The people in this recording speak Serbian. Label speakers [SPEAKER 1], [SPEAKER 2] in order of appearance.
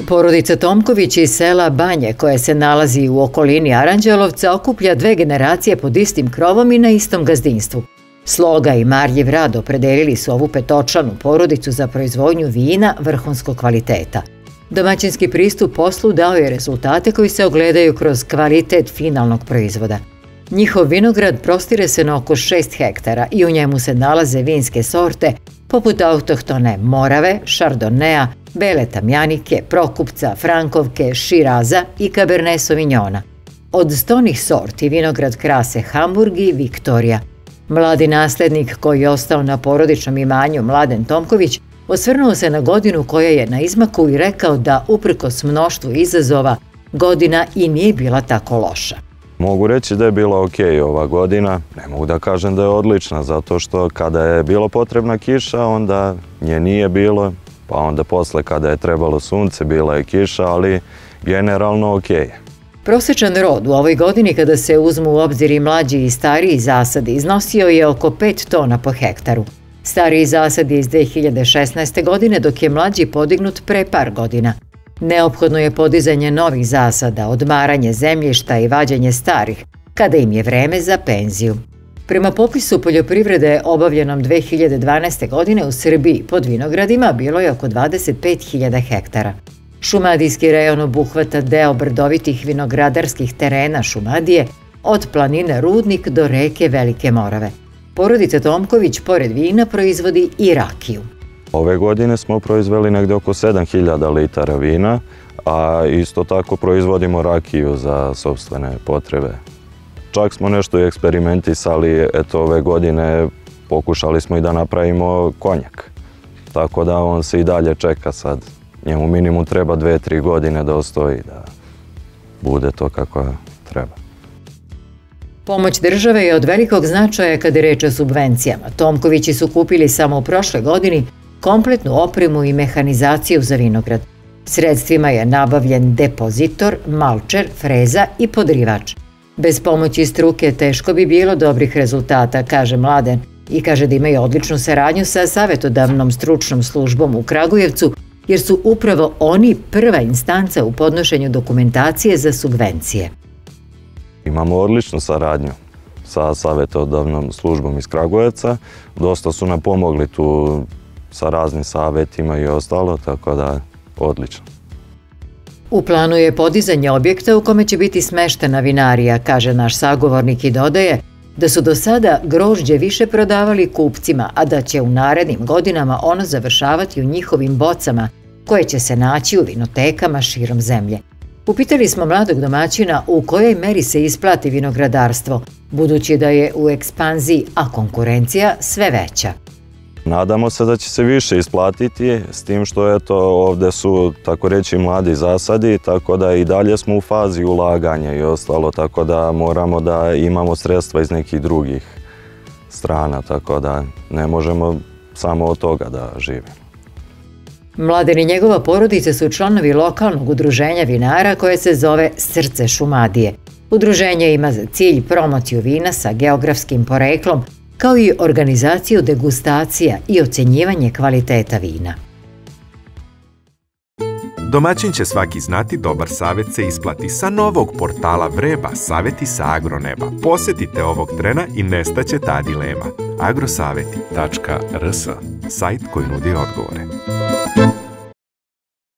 [SPEAKER 1] Porodica Tomković iz sela Banje, koje se nalazi u okolini Aranđelovca, okuplja dve generacije pod istim krovom i na istom gazdinstvu. Sloga i marljiv rad opredelili su ovu petočlanu porodicu za proizvodnju vina vrhunskog kvaliteta. Domaćinski pristup poslu dao je rezultate koji se ogledaju kroz kvalitet finalnog proizvoda. Njihov vinograd prostire se na oko 6 hektara i u njemu se nalaze vinske sorte poput autohtone Morave, Šardonea, Bele Tamjanike, Prokupca, Frankovke, Širaza i Cabernet Sauvignona. Od stonih sorti vinograd krase Hamburg i Viktorija. Mladi naslednik koji je ostao na porodičnom imanju, Mladen Tomković, osvrnuo se na godinu koja je na izmaku i rekao da, uprkos mnoštvu izazova, godina i nije bila tako loša.
[SPEAKER 2] Mogu reći da je bila ok ova godina, ne mogu da kažem da je odlična, zato što kada je bilo potrebna kiša, onda nje nije bilo, pa onda posle kada je trebalo sunce, bila je kiša, ali generalno ok.
[SPEAKER 1] Prosečan rod u ovoj godini, kada se uzmu u obzir i mlađi i stariji zasadi, iznosio je oko 5 tona po hektaru. Stariji zasad je iz 2016. godine, dok je mlađi podignut pre par godina. Neophodno je podizanje novih zasada, odmaranje zemljišta i vađenje starih, kada im je vreme za penziju. Prema popisu poljoprivrede obavljenom 2012. godine u Srbiji pod vinogradima bilo je oko 25.000 hektara. Šumadijski rejon obuhvata deo brdovitih vinogradarskih terena Šumadije, od planine Rudnik do reke Velike Morave. Porodica Tomković pored vina proizvodi i rakiju.
[SPEAKER 2] Ove godine smo proizveli negde oko 7.000 litara vina, a isto tako proizvodimo rakiju za sopstvene potrebe. Čak smo nešto i eksperimentisali, eto ove godine pokušali smo i da napravimo konjak. Tako da on se i dalje čeka sad. Njemu minimum treba 2-3 godine da ostoji, da bude to kako treba.
[SPEAKER 1] Pomoć države je od velikog značaja kada je reč o subvencijama. Tomkovići su kupili samo u prošle godini kompletnu opremu i mehanizaciju za vinograd. Sredstvima je nabavljen depozitor, malčer, freza i podrivač. Bez pomoći struke teško bi bilo dobrih rezultata, kaže Mladen, i kaže da imaju odličnu saradnju sa savetodavnom stručnom službom u Kragujevcu, jer su upravo oni prva instanca u podnošenju dokumentacije za subvencije.
[SPEAKER 2] Imamo odličnu saradnju sa savetodavnom službom iz Kragujevca. Dosta su nam pomogli tu sa raznim savetima i ostalo, tako da odlično.
[SPEAKER 1] U planu je podizanje objekta u kome će biti smeštena vinarija, kaže naš sagovornik i dodaje da su do sada grožđe više prodavali kupcima, a da će u narednim godinama ono završavati u njihovim bocama, koje će se naći u vinotekama širom zemlje. Upitali smo mladog domaćina u kojoj meri se isplati vinogradarstvo, budući da je u ekspanziji, a konkurencija sve veća.
[SPEAKER 2] Nadamo se da će se više isplatiti, s tim što eto, ovde su, tako reći, mladi zasadi, tako da i dalje smo u fazi ulaganja i ostalo, tako da moramo da imamo sredstva iz nekih drugih strana, tako da ne možemo samo od toga da živimo.
[SPEAKER 1] Mladen i njegova porodica su članovi lokalnog udruženja vinara koje se zove Srce Šumadije. Udruženje ima za cilj promociju vina sa geografskim poreklom, kao i organizaciju degustacija i ocenjivanje kvaliteta vina.
[SPEAKER 3] Domaćin će svaki znati, dobar savjet se isplati. Sa novog portala Vreba Saveti sa Agroneba. Posetite ovog trena i nestaće ta dilema. agrosaveti.rs, sajt koji nudi odgovore.